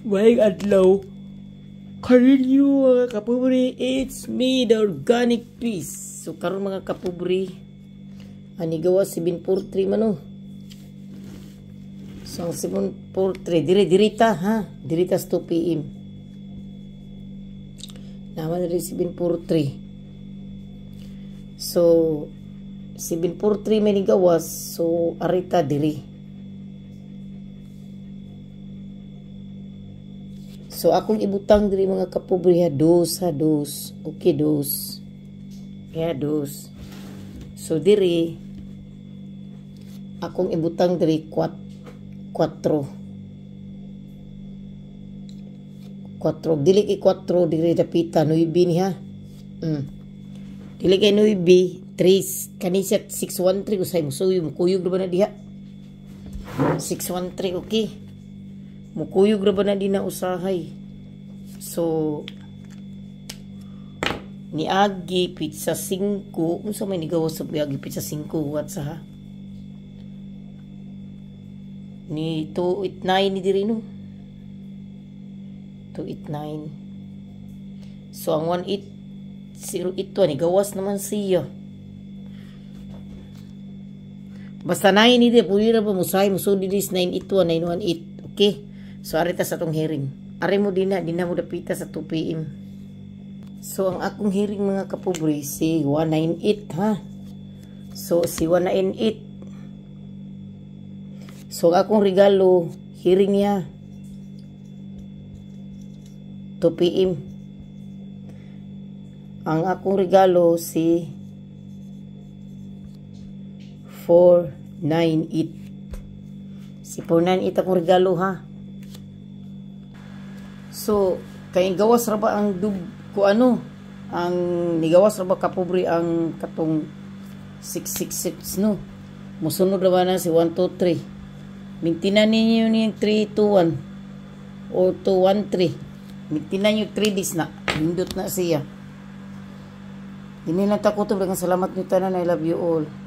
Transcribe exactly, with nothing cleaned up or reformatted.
Maayong adlaw. Karinyo mga kapubri, it's me, the organic twist. So karon mga kapubri, anigawa seven forty-three mano. So ang seven forty-three, diri dirita ha, dirita two p m. Naman rin seven forty-three. So seven forty-three may nigawas, so arita diri. So, akong ibutang diri mga kapubri ha, dos ha, dos. Okay, dos. Kaya dos. So, diri, akong ibutang diri, kwat, kwatro. Kwatro. Dili kay kwatro, diri dapita, nuibi ni ha. Mm. Dili kay nuibi, tres. Kanisya, six one three, usay mo. So, yung mukuyog na ba na diha? six one three, okay. Mukuyog na ba na di na usahay? So, ni Agi pizza cinco. Kung sa may nigawa sa Agi pizza cinco, what sa ha? Ni two eighty-nine ni diri no? two eighty-nine. So, ang one eight zero eight one, nigawas naman siya. Basta nine ni diri, puli na pa musahay, musundi dis nine eight one, nine one eight. Okay? So, arita sa itong hearing. Ari mo din na, din na mo dapita sa two p m. So, ang akong hearing mga kapubri, si one ninety-eight ha. So, si one ninety-eight. So, ang akong regalo, hearing niya, two p m. Ang akong regalo, si four ninety-eight. Si four ninety-eight akong regalo ha. So, kay gawas ra ba ang dub ko ano? Ang nigawas ra ba kapubri ang katong six six six no? Musunod ra ba na si one two three. Mintinan ninyo ni three two one or two one three. Mintinan nyo three days na. Hindot na siya. Dinilang takutob. Salamat nyo tanan. I love you all.